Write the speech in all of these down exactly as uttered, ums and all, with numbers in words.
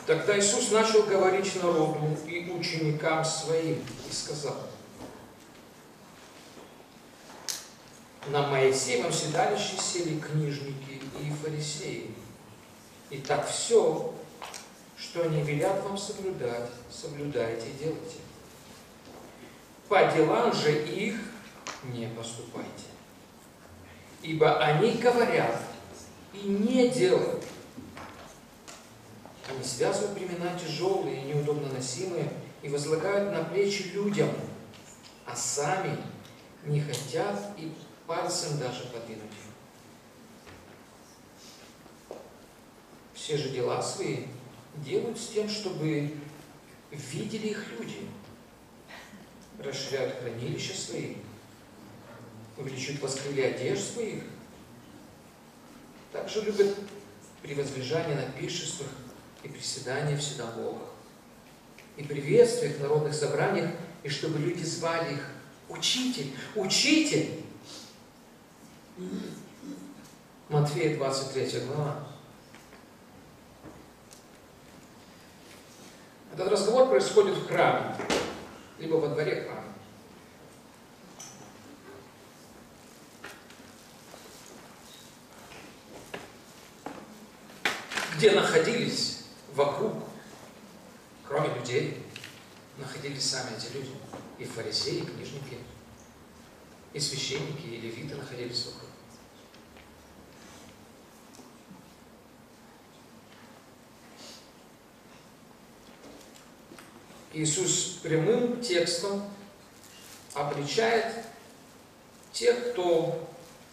Тогда Иисус начал говорить народу и ученикам своим и сказал: на Моисеевом седалище сели книжники и фарисеи. И так все, что они велят вам соблюдать, соблюдайте и делайте. По делам же их не поступайте. Ибо они говорят и не делают. Они связывают бремена тяжелые и неудобно носимые и возлагают на плечи людям, а сами не хотят и пальцем даже подвинуть их. Все же дела свои делают с тем, чтобы видели их люди. Расширяют хранилища свои, увеличивают воскресенье одежд своих. Также любят при возлежании на пиршествах и приседания в синагогах, и приветствиях в народных собраниях, и чтобы люди звали их: учитель, учитель. Матфея двадцать третья глава. Этот разговор происходит в храме, либо во дворе храма. Где находились вокруг, кроме людей, находились сами эти люди. И фарисеи, и книжники, и священники, и левиты находились вокруг. Иисус прямым текстом обличает тех, кто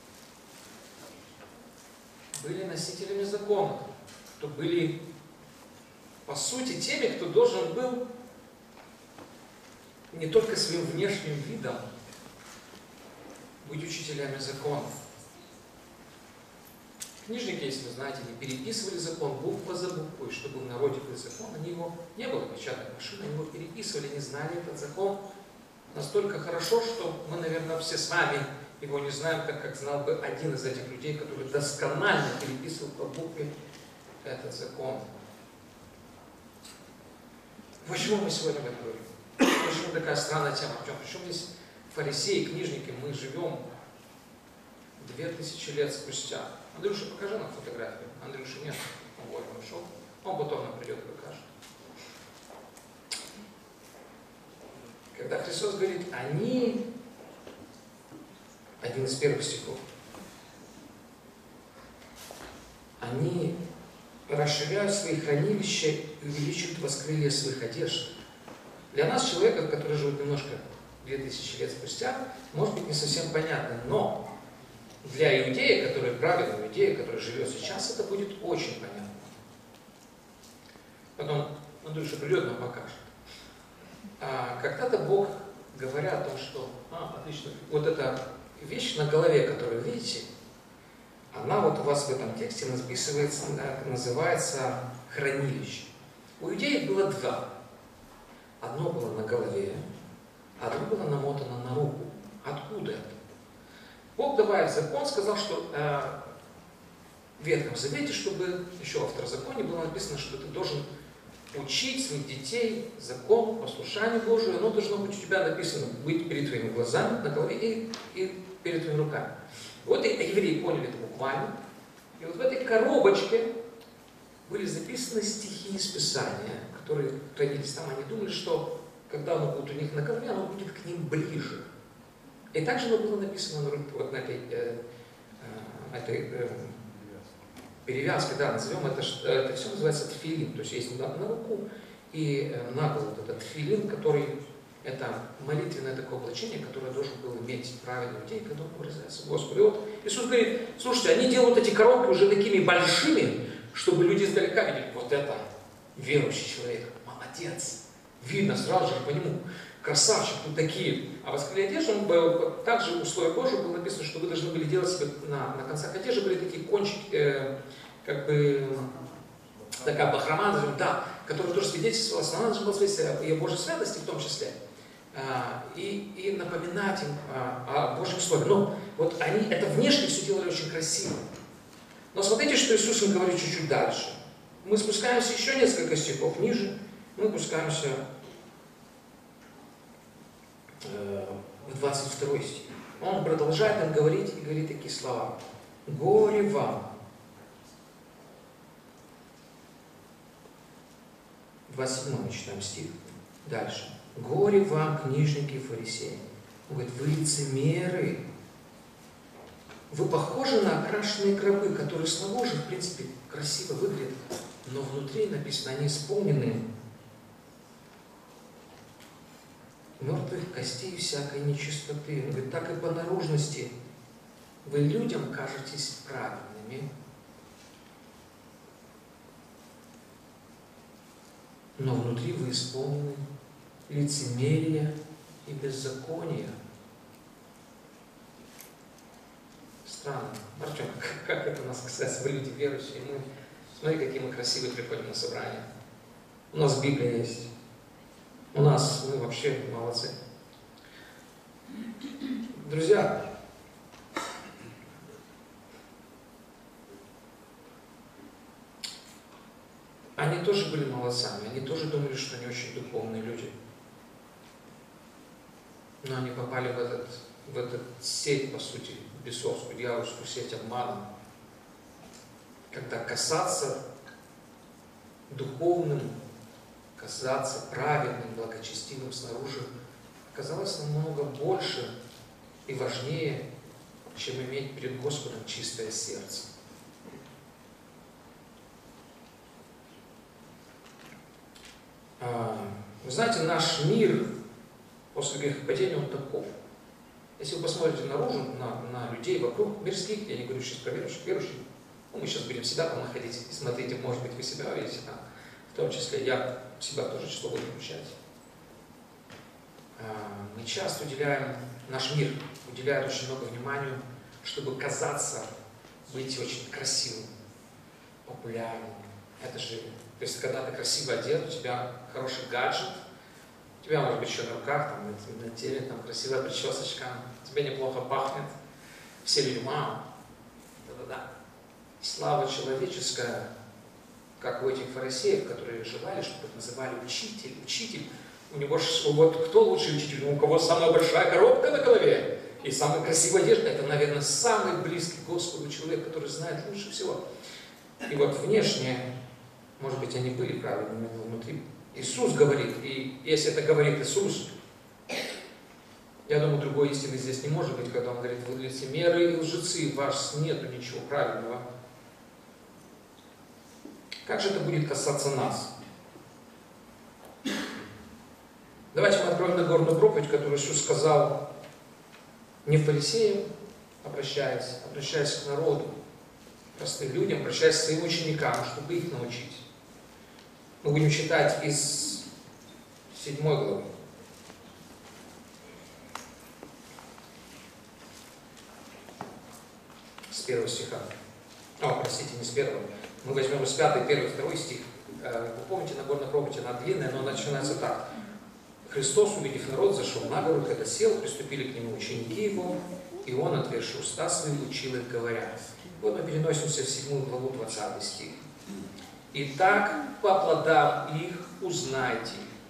были носителями закона, кто были, по сути, теми, кто должен был не только своим внешним видом быть учителями законов. Книжники, если вы знаете, они переписывали закон буква за буквой, чтобы в народе был закон, они его, не было печатной машины, они его переписывали, не знали этот закон настолько хорошо, что мы, наверное, все с вами его не знаем, так как знал бы один из этих людей, который досконально переписывал по букве этот закон. Почему мы сегодня об этом говорим? Почему такая странная тема? Почему здесь фарисеи, книжники, мы живем две тысячи лет спустя? Андрюша, покажи нам фотографию. Андрюша нет, он вольно ушел. Он потом нам придет и покажет. Когда Христос говорит, они, один из первых стихов, они расширяют свои хранилища и увеличивают воскресенье своих одежд. Для нас, человека, который живет немножко две тысячи лет спустя, может быть не совсем понятно, но для иудея, который правильный иудея, который живет сейчас, это будет очень понятно. Потом Андрюша придет, нам покажет. А когда-то Бог, говоря о том, что, а, отлично, вот эта вещь на голове, которую вы видите, она вот у вас в этом тексте написывается, называется хранилище. У иудеев было два. Одно было на голове, а другое было намотано на руку. Откуда это? Бог, давая закон, сказал, что э, в Ветхом Завете, чтобы еще во Второзаконии было написано, что ты должен учить своих детей закону, послушанию Божию. Оно должно быть у тебя написано, быть перед твоими глазами, на голове и, и перед твоими руками. Вот и евреи поняли это буквально. И вот в этой коробочке были записаны стихи из Писания, которые хранились там. Они думали, что когда оно будет у них на голове, оно будет к ним ближе. И также оно было написано на, вот на этой, э, э, этой э, перевязке, да, назовем это, это все называется тфилин, то есть есть на, на руку и э, на голову вот этот тфилин, который, это молитвенное такое облачение, которое должен был иметь правильный иудей, когда он обрезается. Господи, вот Иисус говорит, слушайте, они делают эти коробки уже такими большими, чтобы люди издалека видели, вот это верующий человек, молодец, видно сразу же по нему. Красавчик, тут такие. А воскресенье одежды, он был, также у слоя кожи было написано, что вы должны были делать себе на, на концах одежды были такие кончики, э, как бы такая бахрома, да, которая тоже свидетельствовала, она должна была свидетельствовать о ее Божьей святости в том числе, э, и, и напоминать им э, о Божьем Слове. Но вот они это внешне все делали очень красиво. Но смотрите, что Иисус им говорит чуть-чуть дальше. Мы спускаемся еще несколько стихов ниже, мы спускаемся э, в двадцать второй стих. Он продолжает нам говорить и говорит такие слова. Горе вам. двадцать седьмой мы читаем стих. Дальше. Горе вам, книжники и фарисеи. Он говорит, вы лицемеры. Вы похожи на окрашенные гробы, которые снаружи, в принципе, красиво выглядят, но внутри написано, они исполнены мертвых костей и всякой нечистоты. Он говорит, так и по наружности вы людям кажетесь праведными, но внутри вы исполнены лицемерия и беззакония. Странно. Артем, как, как это нас касается? Вы люди верующие. Мы, смотри, какие мы красивые приходим на собрание. У нас Библия есть. У нас, мы вообще молодцы. Друзья, они тоже были молодцами. Они тоже думали, что они очень духовные люди. Но они попали в этот, в этот сеть, по сути, бесовскую, дьявольскую сеть обмана. Когда касаться духовным, казаться праведным, благочестивым снаружи оказалось намного больше и важнее, чем иметь перед Господом чистое сердце. Вы знаете, наш мир после грехопадения он таков. Если вы посмотрите наружу, на, на людей вокруг, мирских, я не говорю сейчас про верующих, верующих, ну, мы сейчас будем себя там находить, и смотрите, может быть, вы себя видите там, в том числе я себя тоже число буду включать. Мы часто уделяем, наш мир уделяет очень много внимания, чтобы казаться, быть очень красивым, популярным. Это же, то есть, когда ты красиво одет, у тебя хороший гаджет, у тебя, может быть, еще на руках, там, на, на теле, там, красивая причесочка, тебе неплохо пахнет, все люди, мам, да-да-да. Слава человеческая, как у этих фарисеев, которые желали, чтобы их называли учитель, учитель. У него вот кто лучший учитель? У кого самая большая коробка на голове и самая красивая одежда. Это, наверное, самый близкий к Господу человек, который знает лучше всего. И вот внешне, может быть, они были правильными, но внутри Иисус говорит, и если это говорит Иисус, я думаю, другой истины здесь не может быть, когда Он говорит, вы лицемеры и лжецы, в вас нету ничего правильного. Как же это будет касаться нас? Давайте мы откроем Нагорную проповедь, которую Иисус сказал не фарисеям, обращаясь, обращаясь к народу, простым людям, обращаясь к своим ученикам, чтобы их научить. Мы будем читать из седьмой главы. С первого стиха. О, простите, не с первого. Мы возьмем из пятого, первый, второй стих. Вы помните, Нагорная проповедь, она длинная, но она начинается так. Христос, увидев народ, зашел на гору, когда сел, приступили к нему ученики его, и он, отверши уста свои, учил их, говоря. Вот мы переносимся в седьмую главу, двадцатый стих. «Итак, по плодам их узнайте.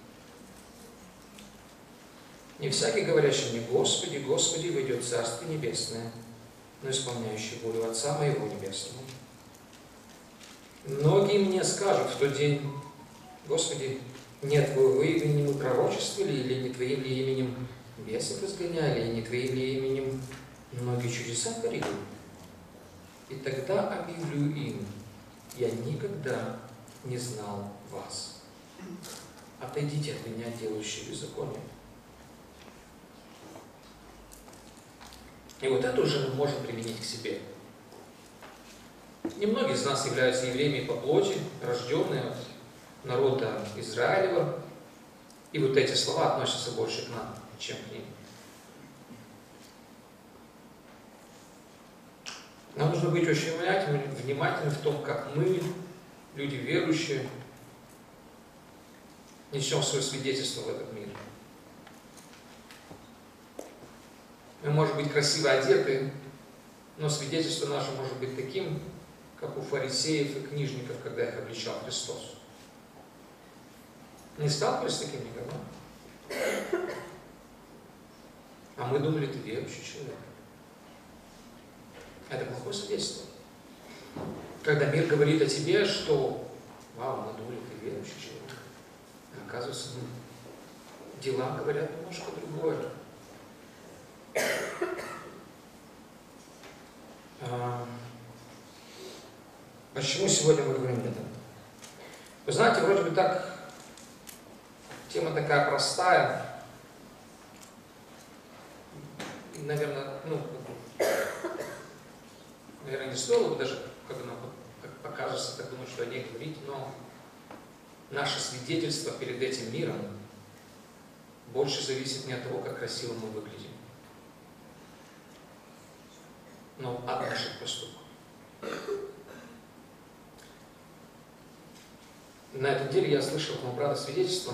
Не всякий, говорящий мне, Господи, Господи, войдет в Царство Небесное, но исполняющий волю Отца Моего Небесного. Многие мне скажут в тот день, Господи, не Твоего имени мы пророчествовали, или не Твоим ли именем бесов изгоняли, или не Твоим ли именем многие чудеса творили? И тогда объявлю им, я никогда не знал вас. Отойдите от меня, делающие беззаконие». И вот это уже мы можем применить к себе. Немногие из нас являются евреями по плоти, рожденные от народа Израилева, и вот эти слова относятся больше к нам, чем к ним. Нам нужно быть очень внимательными, внимательными в том, как мы, люди верующие, несем свое свидетельство в этот мир. Мы, может быть, красиво одеты, но свидетельство наше может быть таким как у фарисеев и книжников, когда их обличал Христос. Не сталкивались с таким никогда? А мы думали, ты верующий человек. Это плохое свидетельство. Когда мир говорит о тебе, что вау, мы думали, ты верующий человек. А оказывается, дела говорят немножко другое. А, почему сегодня мы говорим об этом? Вы знаете, вроде бы так, тема такая простая. Наверное, ну, наверное, не стоило бы даже, как нам покажется, так думать, что о ней говорить, но наше свидетельство перед этим миром больше зависит не от того, как красиво мы выглядим, но от наших поступков. На этой неделе я слышал от моего брата свидетельство.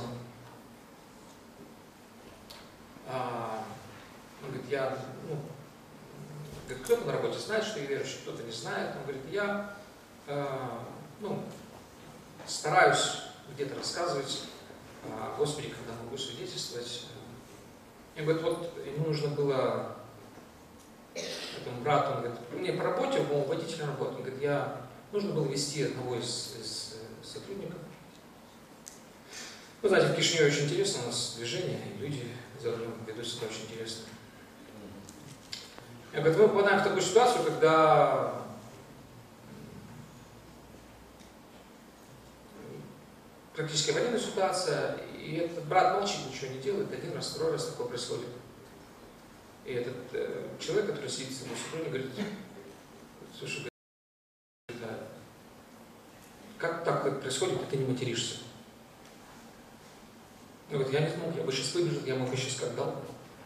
Он говорит, я, ну, говорит, кто-то на работе знает, что я верующий, кто-то не знает. Он говорит, я, э, ну, стараюсь где-то рассказывать о Господе, когда могу свидетельствовать. И говорит, вот ему нужно было, этому брату, он говорит, мне по работе, по-моему, водитель работы, он говорит, я, нужно было вести одного из, из сотрудников. Вы знаете, в Кишиневе очень интересно, у нас движение, и люди за рулем ведут себя очень интересно. Я говорю, мы попадаем в такую ситуацию, когда практически военная ситуация, и этот брат молчит, ничего не делает, один раз, второй раз такое происходит. И этот э, человек, который сидит с его супругой, говорит, слушай, говорит, как так происходит, и ты не материшься? Он говорит, я не смог, я бы сейчас выбежал, я мог бы сейчас как дал.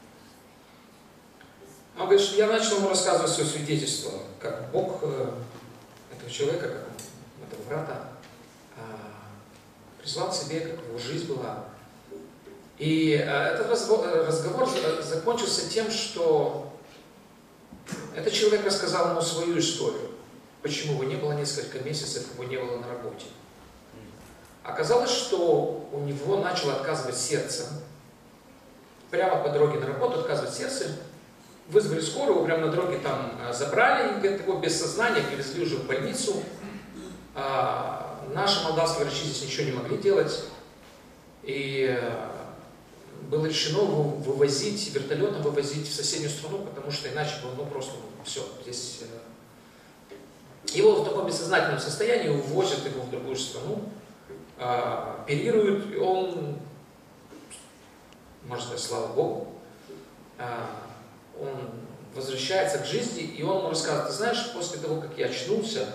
Он говорит, что я начал ему рассказывать свое свидетельство, как Бог э, этого человека, как этого брата, э, призвал к себе, как его жизнь была. И э, этот разговор, разговор закончился тем, что этот человек рассказал ему свою историю, почему его не было несколько месяцев, его не было на работе. Оказалось, что у него начало отказывать сердце. Прямо по дороге на работу отказывать сердце. Вызвали скорую, его прямо на дороге там забрали, и говорит, его без сознания привезли уже в больницу. А, наши молдавские врачи здесь ничего не могли делать. И было решено его вывозить, вертолетом вывозить в соседнюю страну, потому что иначе было, ну просто, все, здесь... Его в таком бессознательном состоянии увозят его в другую страну, оперируют, и он, можно сказать, слава Богу, он возвращается к жизни, и он ему рассказывает, ты знаешь, после того, как я очнулся,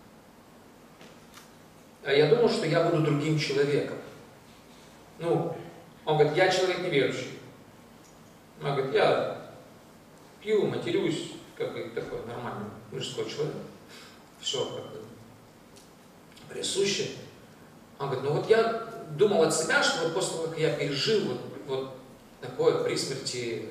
я думал, что я буду другим человеком. Ну, он говорит, я человек неверующий. Он говорит, я пью, матерюсь, как бы такой нормальный мужской человек. Все как бы присуще. Он говорит, ну вот я думал от себя, что вот после того, как я пережил вот, вот такое при смерти,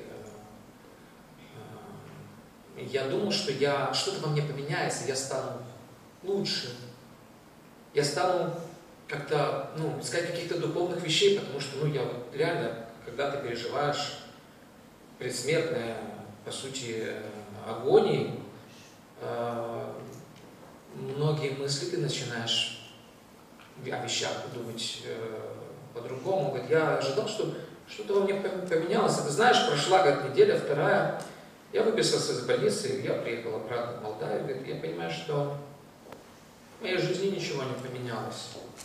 я думал, что я, что-то во мне поменяется, я стану лучше. Я стану как-то, ну, искать каких-то духовных вещей, потому что, ну, я вот реально, когда ты переживаешь предсмертное, по сути, агонии, э, многие мысли ты начинаешь о вещах думать э, по-другому. Говорит, я ожидал, что что-то во мне поменялось. И ты знаешь, прошла, говорит, неделя, вторая, я выписался из больницы, я приехал обратно в Молдавию, говорит, я понимаю, что в моей жизни ничего не поменялось.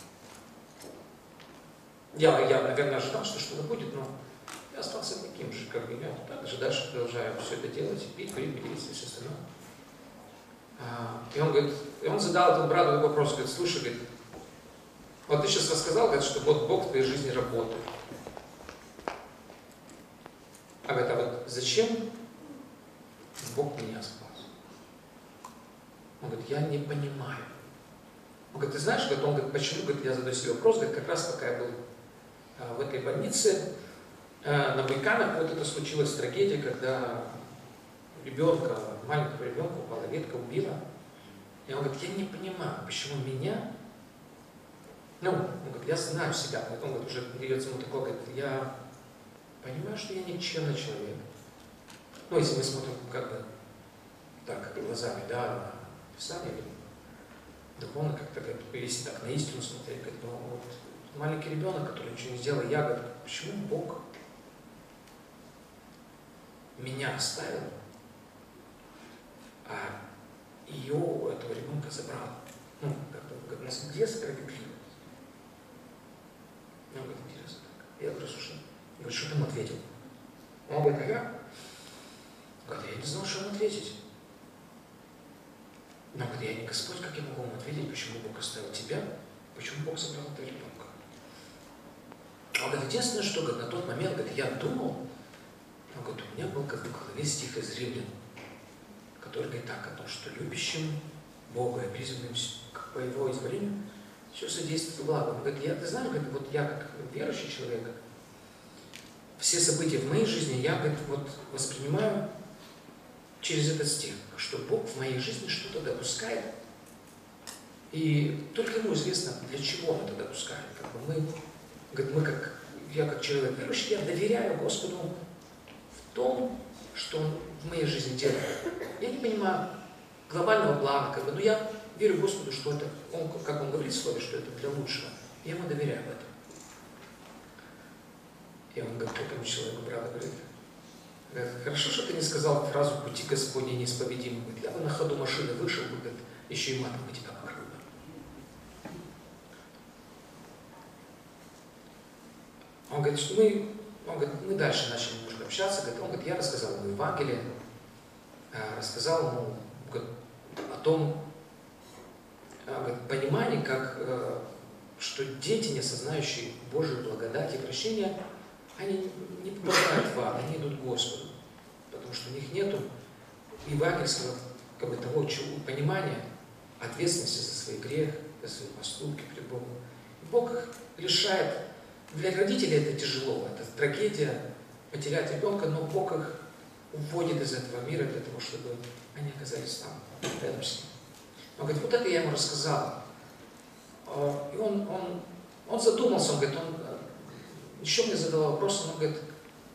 Я, я, наверное, ожидал, что что-то будет, но я остался таким же, как бы я. Также дальше продолжаю все это делать, пить, курить, делиться и все остальное. И он говорит, и он задал этому брату вопрос, говорит, слушай, говорит, вот ты сейчас рассказал, говорит, что вот Бог в твоей жизни работает. А говорит, а вот зачем Бог меня спас? Он говорит, я не понимаю. Он говорит, ты знаешь, говорит, он говорит, почему? Говорит, я задаю себе вопрос, говорит, как раз пока я был а, в этой больнице, а, на Байканах вот это случилась трагедия, когда ребенка, маленького ребенка упала ветка, убила. И он говорит, я не понимаю, почему меня, ну, он говорит, я знаю себя, он говорит, уже дается ему такое, говорит, я понимаю, что я никчемный человек. Ну, если мы смотрим как бы так, глазами, да, на Писание, духовно как-то, если так на истину смотреть, говорит, ну, вот маленький ребенок, который ничего не сделал, я говорю, почему Бог меня оставил, а ее, этого ребенка, забрал? Ну, как бы, у нас где справедливость? Он говорит, интересно так. Я говорю, слушай, я говорю, что ты ему ответил? Он говорит, а я? Говорит, я не знал, что ему ответить. Но говорит, я не Господь, как я могу ему ответить, почему Бог оставил тебя, почему Бог забрал этого ребенка? Он говорит, единственное, что говорит, на тот момент, говорит, я думал, он говорит, у меня был как бы в голове стих из Римлян, который говорит так, о том, что любящим Бога и призванным по Его изволению все содействует благо. Он говорит, я, ты знаешь, говорит, вот я как верующий человек, все события в моей жизни я, говорит, вот воспринимаю через этот стих, что Бог в моей жизни что-то допускает, и только Ему известно, для чего Он это допускает. Как бы мы, говорит, мы как, я как человек верующий, я доверяю Господу в том, что Он в моей жизни делает. Я не понимаю глобального плана, как бы, но я верю Господу, что это, Он, как Он говорит в Слове, что это для лучшего. Я Ему доверяю в этом. И он говорит, этому человеку, брата, говорит, хорошо, что ты не сказал фразу «пути Господни неисповедимы». Говорит, я бы на ходу машины вышел, говорит, еще и матом бы тебя покрыл. Он говорит, что мы, он говорит, мы дальше начали немножко общаться. Говорит, он говорит, я рассказал ему Евангелие, рассказал ему говорит, о том, говорит, понимании, как, что дети, не осознающие Божию благодать и прощения, они не попадают в ад, они идут к Господу, потому что у них нет евангельского как бы, того понимания, ответственности за свой грех, за свои поступки перед Богом. И Бог их лишает. Для родителей это тяжело, это трагедия, потерять ребенка, но Бог их уводит из этого мира для того, чтобы они оказались там, рядом с ним. Он говорит, вот это я ему рассказал. И он, он, он задумался, он говорит, он еще мне задал вопрос, он говорит,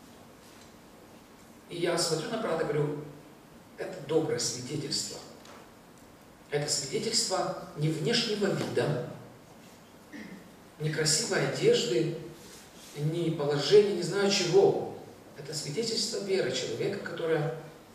и я смотрю на брата, говорю, это доброе свидетельство. Это свидетельство не внешнего вида, не красивой одежды, не положения, не знаю чего. Это свидетельство веры человека, которое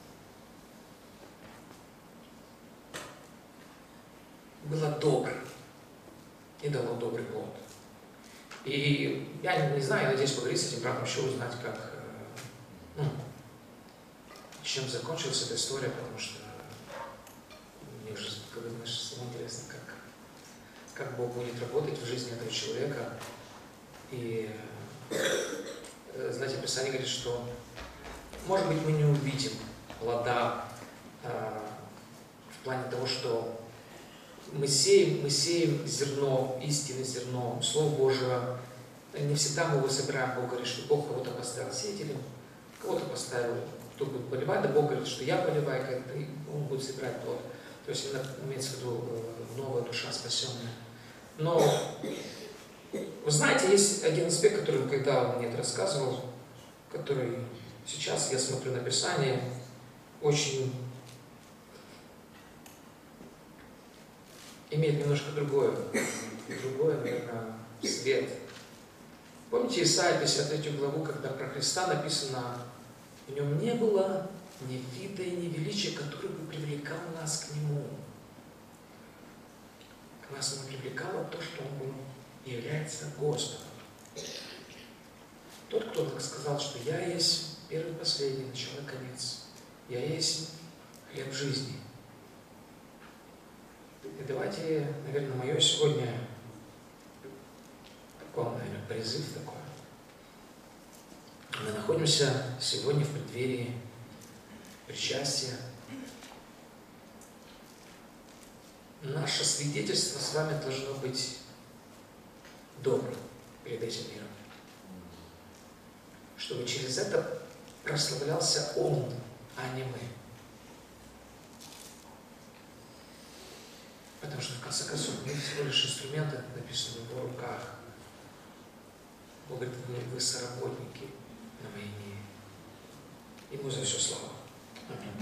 было добрым и дало добрый плод. И я не знаю, я надеюсь поговорить с этим братом, еще узнать, как, ну, чем закончилась эта история, потому что мне уже, как бы, знаешь, самому интересно, как, как Бог будет работать в жизни этого человека. И, знаете, Писание говорит, что, может быть, мы не увидим плода э, в плане того, что мы сеем, мы сеем зерно, истины зерно, Слово Божьего. Не всегда мы его собираем. Бог говорит, что Бог кого-то поставил сеятелем, кого-то поставил, кто будет поливать, да Бог говорит, что я поливаю, и он будет собирать плод. То есть имеется в виду новая душа спасенная. Но, вы знаете, есть один аспект, который, когда он мне это рассказывал, который сейчас я смотрю на Писание, очень имеет немножко другое, другое, наверное, свет. Помните Исайя пятьдесят третью главу, когда про Христа написано, в нем не было ни вида и ни величия, который бы привлекал нас к Нему. К нас не привлекало то, что Он является Господом. Тот, кто так сказал, что я есть первый и последний, начало и конец. Я есть хлеб жизни. И давайте, наверное, мое сегодня такой, наверное, призыв такой. Мы находимся сегодня в преддверии причастия. Наше свидетельство с вами должно быть добрым перед этим миром. Чтобы через это прославлялся Он, а не мы. Потому что, в конце концов, мы всего лишь инструменты, написаны в его руках. Бог говорит, вы соработники на войне. Ему за все слава. Аминь.